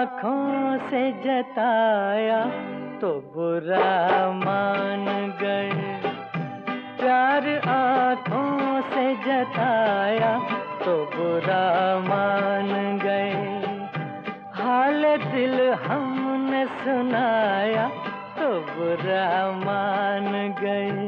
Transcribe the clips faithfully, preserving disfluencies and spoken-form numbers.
आँखों से जताया तो बुरा मान गए। प्यार आँखों से जताया तो बुरा मान गए। हाल दिल हमने सुनाया तो बुरा मान गए।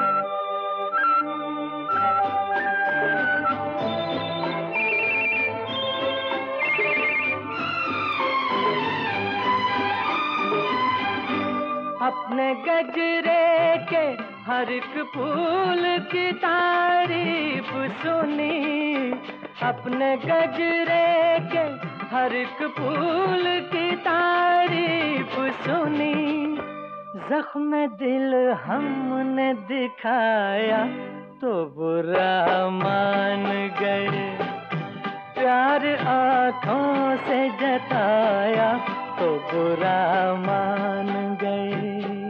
अपने गजरे के हर एक फूल की तारीफ सुनी। अपने गजरे के हर एक फूल की तारीफ सुनी। जख्म दिल हमने दिखाया तो बुरा मान गए। प्यार आँखों से जताया तो बुरा मान गए।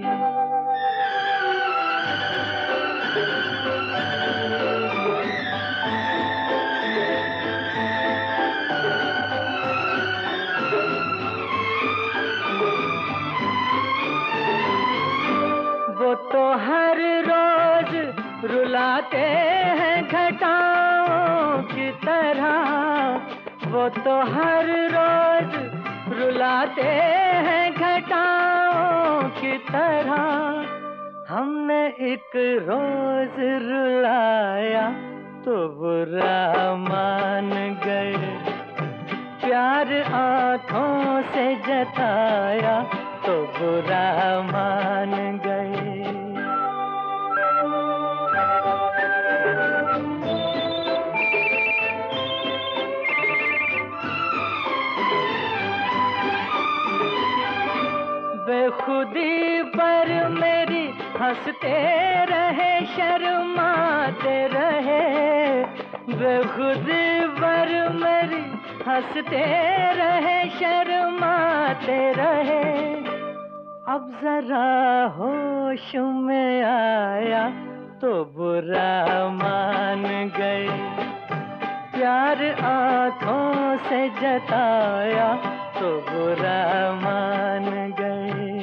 वो तो हर रोज रुलाते हैं घटाओं की तरह। वो तो हर रोज रुलाते हैं घटाओं की तरह। हमने एक रोज रुलाया तो बुरा मान गए। प्यार आँखों से जताया तो बुरा मान गए। बेखुदी पर मेरी हंसते रहे शर्माते रहे। बेखुदी पर मेरी हंसते रहे शर्माते रहे। अब जरा होश में आया तो बुरा मान गए। प्यार आँखों से जताया तो बुरा मान गए।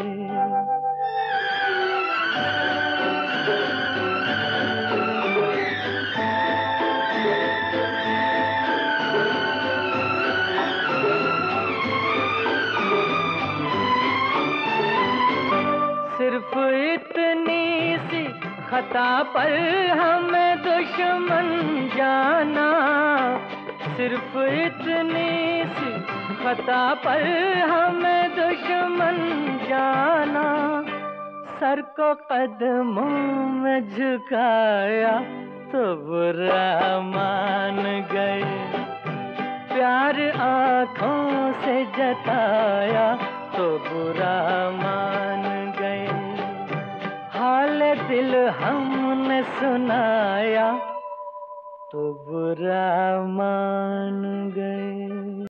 सिर्फ इतनी सी खता पर हमें दुश्मन जाना। सिर्फ इतनी सी खता पर हमें दुश्मन जाना। सर को कदमों में झुकाया तो बुरा मान गए। प्यार आँखों से जताया तो बुरा मान गए। हाल दिल हमने सुनाया तो बुरा मान गए।